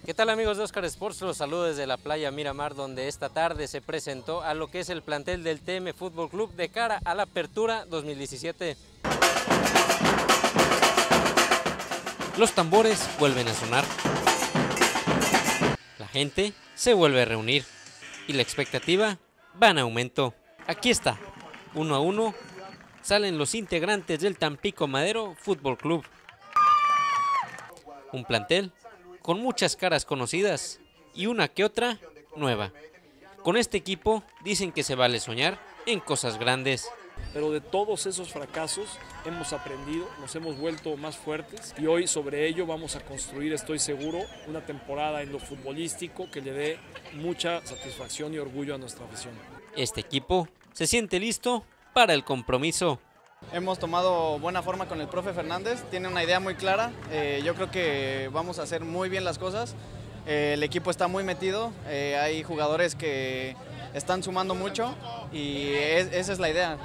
¿Qué tal amigos de Oscar Sports? Los saludo desde la playa Miramar, donde esta tarde se presentó a lo que es el plantel del TM Fútbol Club de cara a la apertura 2017. Los tambores vuelven a sonar, la gente se vuelve a reunir y la expectativa va en aumento. Aquí está, 1 a 1, salen los integrantes del Tampico Madero Fútbol Club. Un plantel con muchas caras conocidas y una que otra nueva. Con este equipo dicen que se vale soñar en cosas grandes. Pero de todos esos fracasos hemos aprendido, nos hemos vuelto más fuertes y hoy sobre ello vamos a construir, estoy seguro, una temporada en lo futbolístico que le dé mucha satisfacción y orgullo a nuestra afición. Este equipo se siente listo para el compromiso. Hemos tomado buena forma con el profe Fernández, tiene una idea muy clara, yo creo que vamos a hacer muy bien las cosas, el equipo está muy metido, hay jugadores que están sumando mucho y esa es la idea.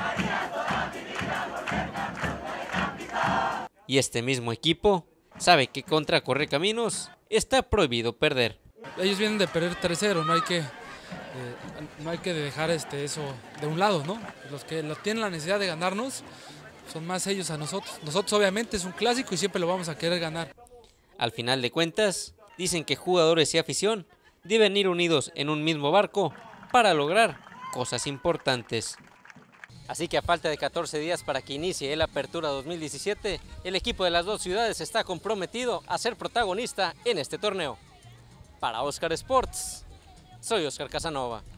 Y este mismo equipo sabe que contra Correcaminos está prohibido perder. Ellos vienen de perder 3-0, no hay que dejar eso de un lado, ¿no? Los que tienen la necesidad de ganarnos son más ellos a nosotros. Nosotros obviamente es un clásico y siempre lo vamos a querer ganar. Al final de cuentas, dicen que jugadores y afición deben ir unidos en un mismo barco para lograr cosas importantes. Así que a falta de 14 días para que inicie la apertura 2017, el equipo de las dos ciudades está comprometido a ser protagonista en este torneo. Para Oscar Sports, soy Oscar Casanova.